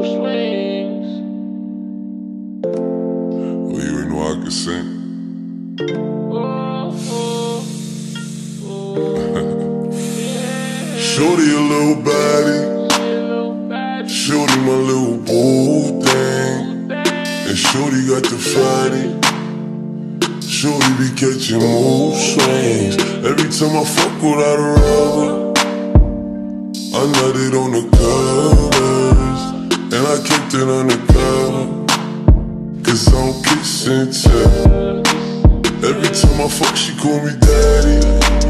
Well, you ain't know I could sing. Shorty a little baddie, shorty my little boo thing, and shorty got the fatty. Shorty be catching mood swings. Every time I fuck without a rubber, I nutted on the covers, and I kept it undercover, cause I'm kissing tell. Every time I fuck, she call me daddy.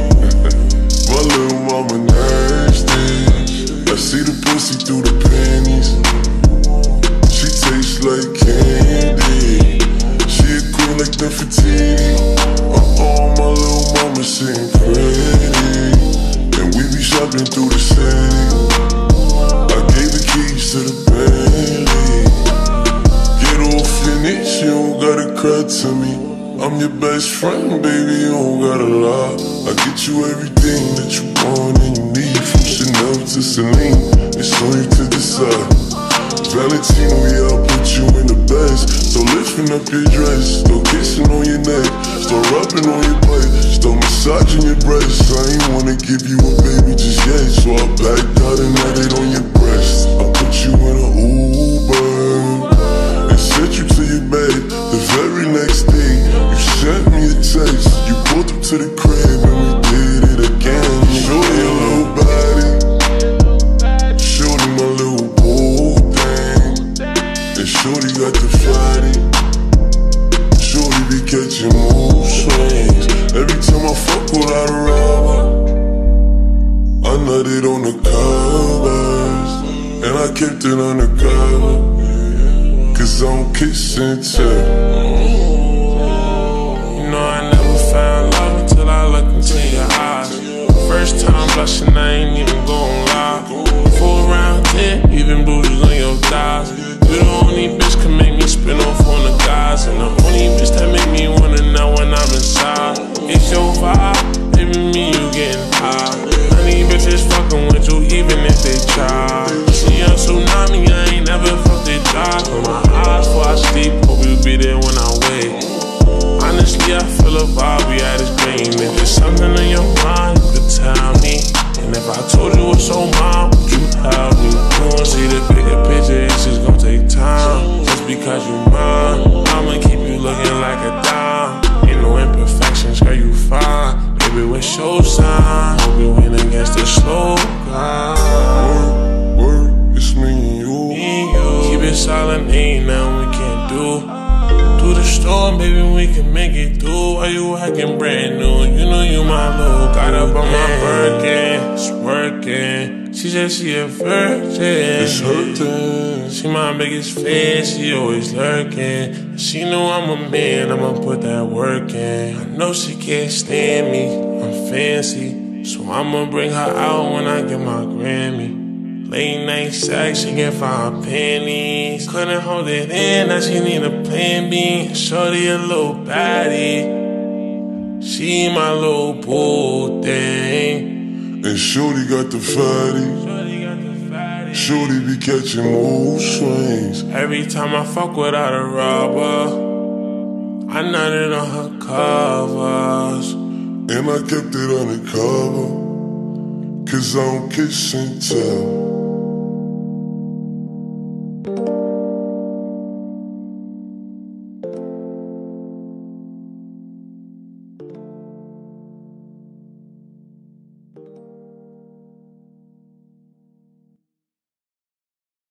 My little mama nasty. I see the pussy through the panties. She tastes like candy. She a queen like Nefertiti. My little mama sitting pretty, and we be shopping through the city. I gave the keys to the Bentley. Get off in it, you don't gotta cry to me. I'm your best friend, baby, you don't gotta lie. I get you everything that you want and you need, from Chanel to Celine. It's on you to decide. Valentino, yeah, I'll put you in the best. So lifting up your dress, start kissing on your neck, start rubbing on your butt, start massaging your breasts. I ain't wanna give you a baby just yet, so I backed out and had it on your breast. I put you in an Uber and sent you to your bed. The very next day, you sent me a text. You pulled up to the crib and we did it again. Shorty a little body, shorty my little boo thing, and shorty got the fatty. Shorty be catching mood swings. Every time I fuck without a rubber, I nutted on the covers, and I kept it undercover, cause I'm kissing tell. You know I never found love until I looked into your eyes. First time blushing, I ain't even gon' lie. 4 round 10, even bruises on your thighs. You the only bitch can make me spin off on the guys, and the only bitch that make me wanna know when I'm inside. It's your vibe, baby, me you getting high. Honey bitches fucking with you even if they try. See a tsunami, I ain't never felt it dry. Close my eyes before I sleep, hope you be there when I wake. Honestly, I feel a vibe, we at this brain. If there's something in your mind, you could tell me. And if I told you what's on mine, would you help me? You wanna see the bigger picture, it's just gon' take time. Just because you mine, I'ma keep you looking like a dime. Ain't no imperfections, girl, you fine. Baby, what's your sign? Hope you win against the slow guy. Word, it's me and you. Keep it silent, ain't nothing we can't do. Through the storm, baby, we can make it through. Why you acting brand new? You know you my little. Got up on my Birkin, it's working. She said she a virgin. It's hurting. She my biggest fan, she always lurking. She know I'm a man, I'ma put that work in. I know she can't stand me, I'm fancy, so I'ma bring her out when I get my Grammy. Late night sex, she can find pennies. Couldn't hold it in, now she need a plan B. Shorty a little baddie, she my little boo thing, and shorty got the fatty. Shorty be catching mood swings. Every time I fuck without a rubber, I nutted on her covers, and I kept it undercover, cause I'm kissing tell.